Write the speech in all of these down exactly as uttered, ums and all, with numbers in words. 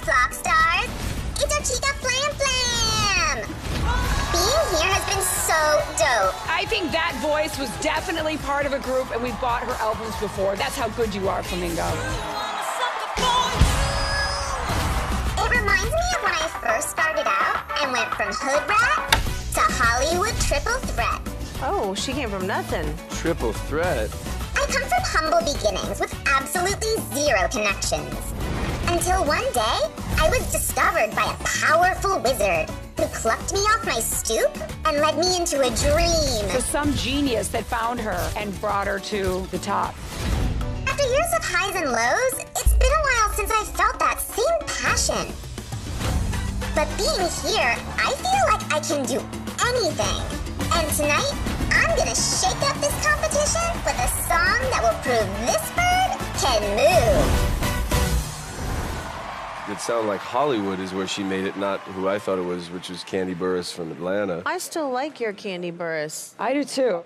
flock stars. It's our chica Flam Flam. Being here has been so dope. I think that voice was definitely part of a group, and we've bought her albums before. That's how good you are, Flamingo. It reminds me of when I first started out and went from hood rat to Hollywood triple threat. Oh, she came from nothing. Triple threat? I come from humble beginnings with absolutely zero connections. Until one day, I was discovered by a powerful wizard who plucked me off my stoop and led me into a dream. So some genius that found her and brought her to the top. After years of highs and lows, it's been a while since I felt that same passion. But being here, I feel like I can do anything. And tonight, I'm gonna shake up this competition with a song that will prove this bird can move. It sounded like Hollywood is where she made it, not who I thought it was, which was Candy Burris from Atlanta. I still like your Candy Burris. I do too.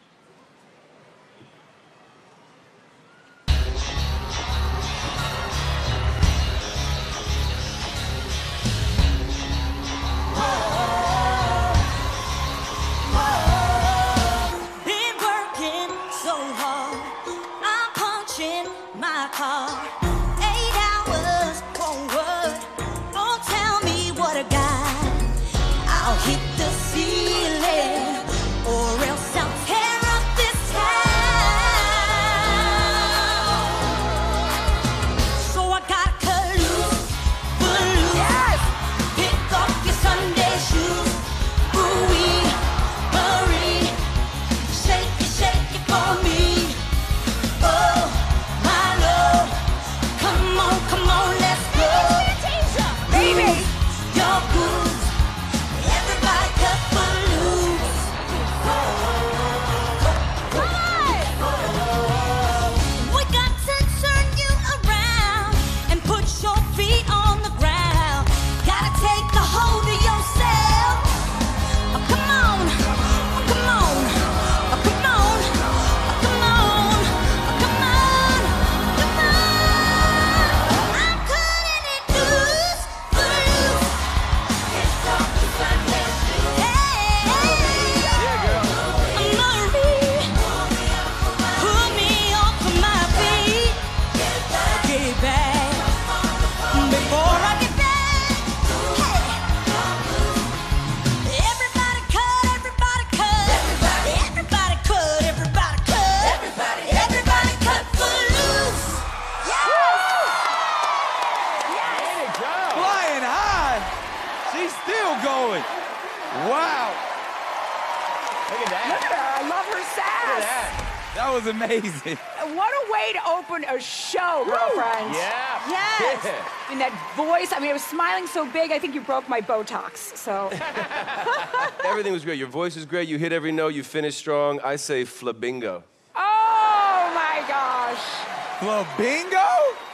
Been working so hard, I'm punching my card. Eight hours for what? Oh, tell me what I got. I'll hit the ceiling, or else I'll tear up this town. So I gotta cut loose, foot loose. Yes! Pick up your Sunday shoes. Ooh-wee, Marie, shake it, shake it for me. Oh, my love, come on, come on, let's go. Baby! Your grooves, everybody cut footloose. We got to turn you around and put your feet on the ground. Gotta take a hold of yourself. Oh, come on, oh, come on, oh, come on, oh, come on, oh, come on, come on. I'm cutting it loose, loose. It's off the Sunday shoes. Hey, Yeah, girl. Marie, pull me off of my feet. Get back before I get back. Hey, everybody cut, everybody cut, everybody cut, everybody cut, everybody, everybody cut footloose. Flying high. She's still going. Wow. Look at that. Look at her. I love her sass. That was amazing. What a way to open a show, girlfriend. Yeah. Yes. Yeah. And that voice, I mean, I was smiling so big, I think you broke my Botox, so. Everything was great. Your voice is great. You hit every note. You finished strong. I say Flamingo. Oh, my gosh. Flamingo?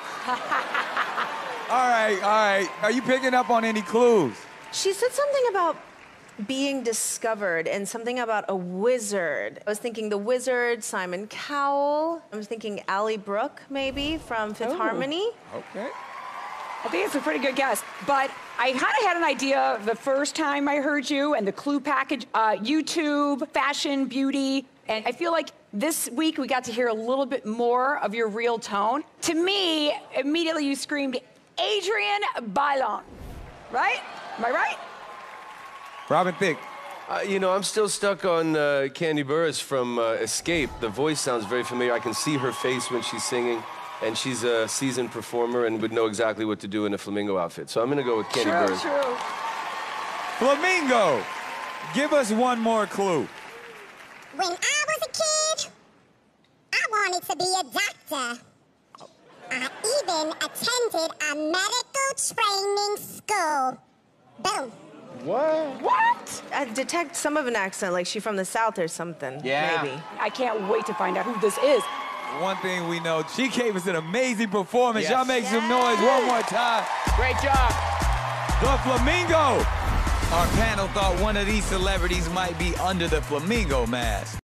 All right, all right. Are you picking up on any clues? She said something about being discovered and something about a wizard. I was thinking the wizard, Simon Cowell. I was thinking Ally Brooke, maybe, from Fifth Oh. Harmony. Okay. I think it's a pretty good guess. But I kind of had an idea the first time I heard you and the clue package, uh, YouTube, fashion, beauty. And I feel like this week we got to hear a little bit more of your real tone. To me, immediately you screamed, Adrienne Bailon, right? Am I right? Robin Thicke. Uh, you know, I'm still stuck on uh, Candy Burris from uh, Escape. The voice sounds very familiar. I can see her face when she's singing, and she's a seasoned performer and would know exactly what to do in a flamingo outfit. So I'm gonna go with Candy True, Burris. true. Flamingo. Give us one more clue. When I was a kid, I wanted to be a doctor. I even attended a medical training school. Boom. What? What? I detect some of an accent, like she's from the South or something. Yeah. Maybe. I can't wait to find out who this is. One thing we know, she gave us an amazing performance. Yes. Y'all make some noise one more time. Great job. The Flamingo. Our panel thought one of these celebrities might be under the Flamingo mask.